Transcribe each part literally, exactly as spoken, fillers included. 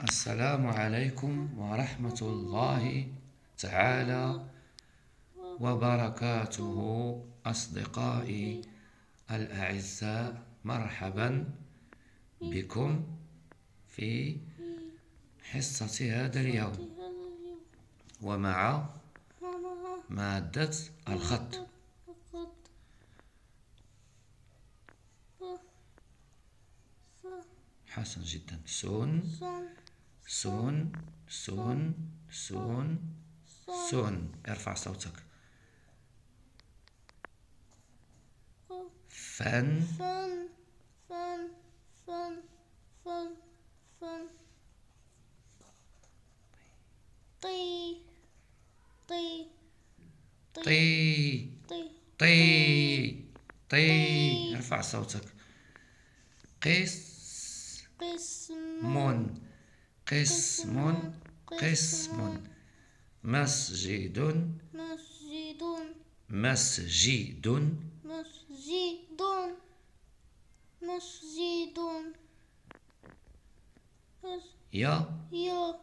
السلام عليكم ورحمة الله تعالى وبركاته. أصدقائي الأعزاء، مرحبا بكم في حصة هذا اليوم ومع مادة الخط. حسن جدا. سون سون سون سون سون. ارفع صوتك. فن فن فن فن فن فن طي طي طي طي طي طي. ارفع صوتك. قس قسم قسم قسم. مسجد مسجد مسجد مسجد مسجد يا ي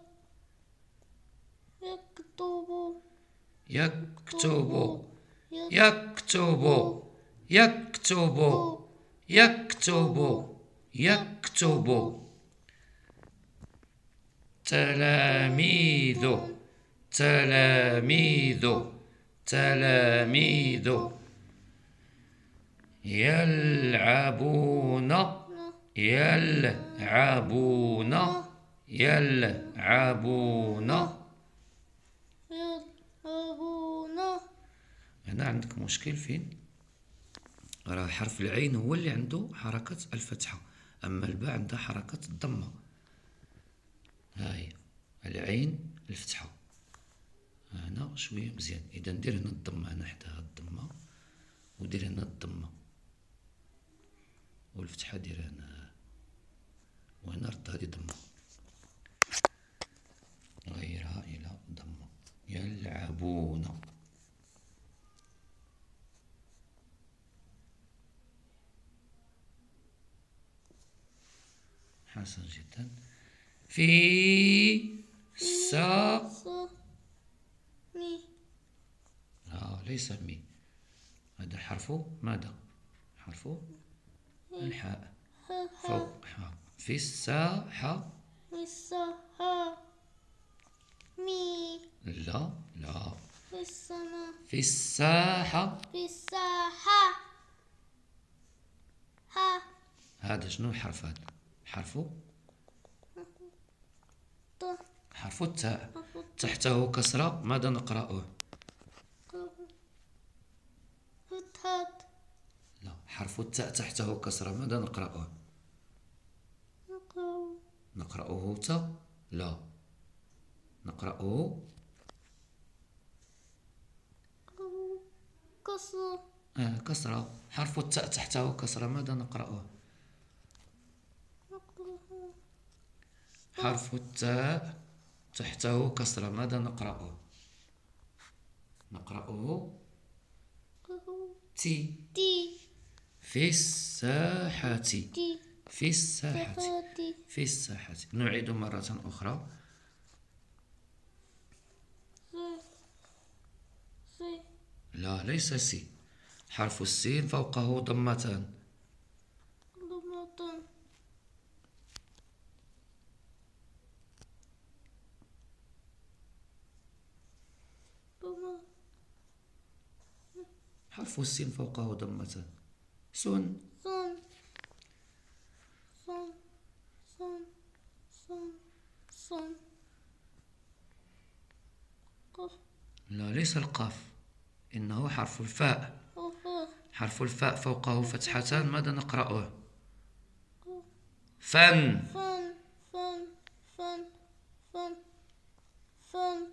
يكتب يكتب يكتب يكتب يكتب يكتب. تلاميذ تلاميذ تلاميذ. يلعبون يلعبون يلعبون. يلعبون. هنا عندك مشكل فين؟ راه حرف العين هو اللي عنده حركة الفتحة، أما الباء عندها حركة الضمة. هاهي العين الفتحة. هنا شوية مزيان. إذا ندير هنا الضمة، هنا حداها الضمة، ودير هنا الضمة، والفتحة دير هنا، وهنا رد هادي ضمة، غيرها إلى ضمة. يلعبون. حسن جدا. في سا مي. لا، ليس مي. هذا حرف ماذا؟ حرف الحاء فوق حاء. في الساحة. في الساحة. مي. لا لا. في السماء. في الساحة. في الساحة. ها. هذا شنو الحرف؟ هذا حرف ط. حرف التاء، تحته كسرة. ماذا نقرأه؟ فتحت. لا، حرف التاء تحته كسرة. ماذا نقرأه؟ نقرأ. نقرأه تا؟ لا، نقرأه كسر. آه كسرة. حرف التاء تحته كسرة. ماذا نقرأه؟ نقرأ. حرف التاء تحته كسرة. ماذا نقرأه؟ نقرأه تي. تي. في الساحة. تي. في الساحة. تي. في الساحة. نعيد مرة أخرى. سي. لا، ليس سي. حرف السين فوقه ضمتان. ضمتان. ضمة. حرف السين فوقه ضمتان. سن. صن. صن. صن. صن. صن. قف. لا، ليس القاف، إنه حرف الفاء. قف. حرف الفاء فوقه فتحتان. ماذا نقرأه؟ فن. فن. فن. فن. فن. فن.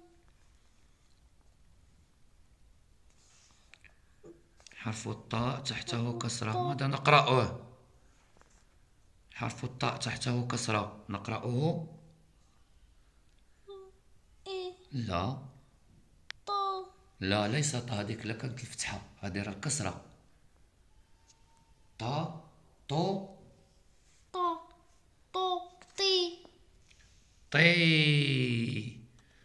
حرف الطاء تحته كسرة. ماذا نقرأه؟ حرف الطاء تحته كسرة. نقرأه إيه. لا طا. لا، ليس طا. هذيك لا كانت الفتحة، هذه راه الكسرة. طا طو طا. طو. طي. طي.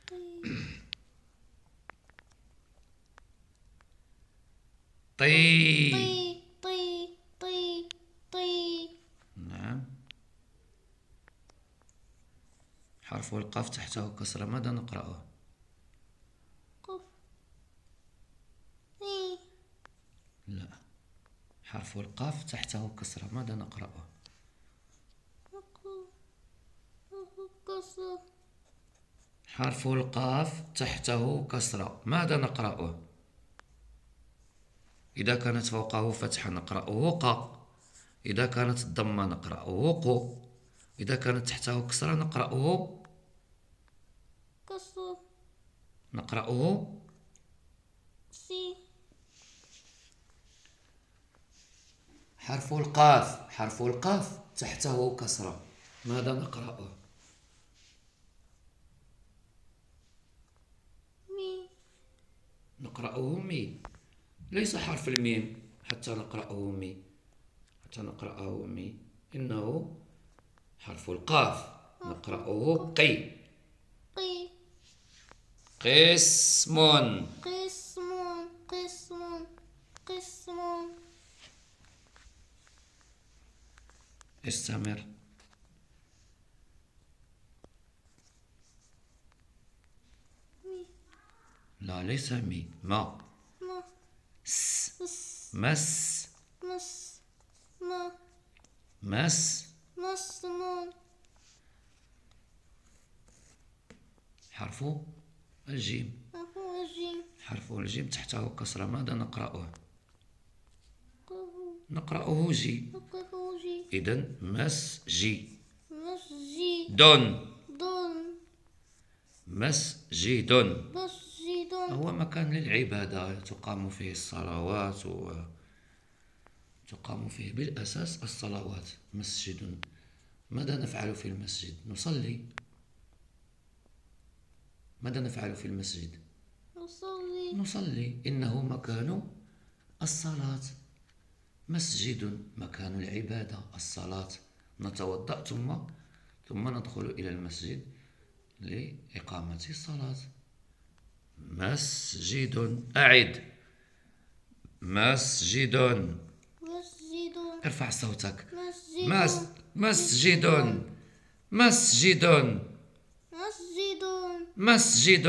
طي. طي طي طي طي. نعم. حرف القاف تحته كسرة، ماذا نقرأه؟ قف. إي. لا، حرف القاف تحته كسرة، ماذا نقرأه؟ كسر. حرف القاف تحته كسرة، ماذا نقرأه؟ إذا كانت فوقه فتحة نقرأه ق، إذا كانت الضمة نقرأه ق، إذا كانت تحته كسرة نقرأه كسر. نقرأه سي. حرف القاف، حرف القاف تحته كسرة، ماذا نقرأه؟ مي. نقرأه مي. ليس حرف الميم حتى نقرأه مي، حتى نقرأه مي، إنه حرف القاف، نقرأه قي. قي. قسم. قسم. قسم. قسم. استمر. مي. لا، ليس مي، ما. ما. س. مس. مس. مس. ما. مس. مسمون. حرف الجيم، هو الجيم. حرف الجيم تحته كسرة، ماذا نقرأه؟ قهو. نقرأه جي. قهو جي. إذن مسجي. مسجي. دون. دون. مسجد. مسجد. هو مكان للعبادة تقام فيه الصلوات و تقام فيه بالأساس الصلوات. مسجد. ماذا نفعل في المسجد؟ نصلي. ماذا نفعل في المسجد؟ نصلي. نصلي، إنه مكان الصلاة. مسجد مكان العبادة، الصلاة. نتوضأ ثم ثم ندخل إلى المسجد لإقامة الصلاة. مسجد. أعد. مسجد. مسجد. ارفع صوتك. مسجد. مس مسجد. مسجد. مسجد. مسجد.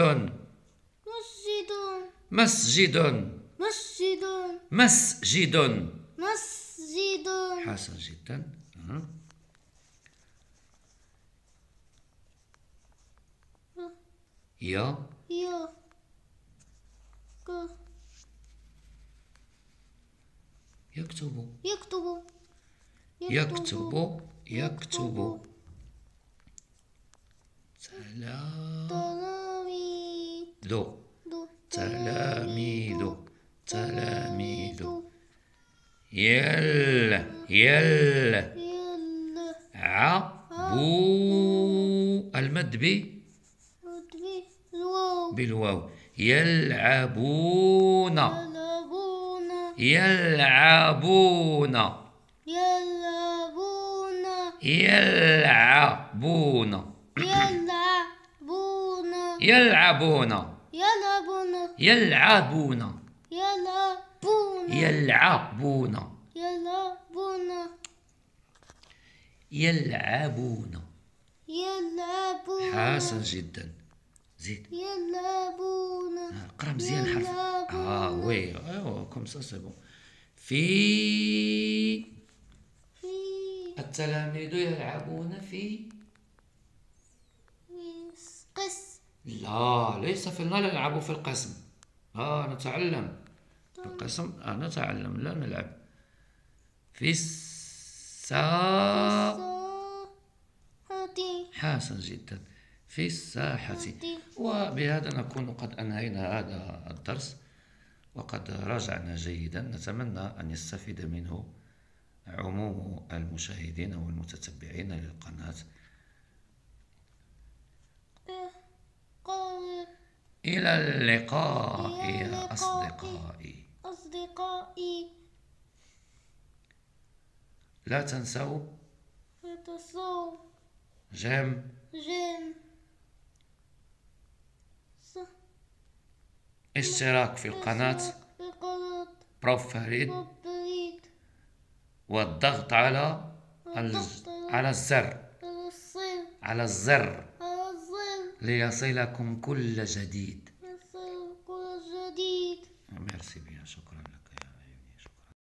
مسجد. مسجد. مسجد. مسجد. مسجد. حسن جدا. أه. يا. يا. ك. يكتب. يكتب. يكتب. يكتب. تلاميذ. تلاميذ. تلاميذ. تلاميذ. يل. يل. يل. عبو. المد ب الواو. بالواو. يلعبون. يلعبون. يلعبون. يلعبون. يلعبون. يلعبون. يلعبون. يلعبون. يلعبون. يلعبون. يلعبون. يلعبون. يلعبون. يلعبون. حسن جدا. زيد. يلعبون. اقرا مزيان حرف. اه وي ايوا كوم سا سي بون. في. في. التلاميذ يلعبون في. قس. لا، ليس في لا نلعب في القسم. اه نتعلم في القسم. آه نتعلم لا نلعب. في الساحة. حسن جدا. في الساحة. وبهذا نكون قد أنهينا هذا الدرس، وقد راجعنا جيدا. نتمنى أن يستفيد منه عموم المشاهدين والمتتبعين للقناة. إلى اللقاء يا أصدقائي. أصدقائي. لا تنسوا لا تنسوا جيم جيم اشتراك في القناة في قناة بروف فريد، بريد، والضغط على والضغط الز- على الزر على الصر على الزر على الزر ليصلكم كل جديد. يصل كل جديد. ميرسي بيان، شكرا.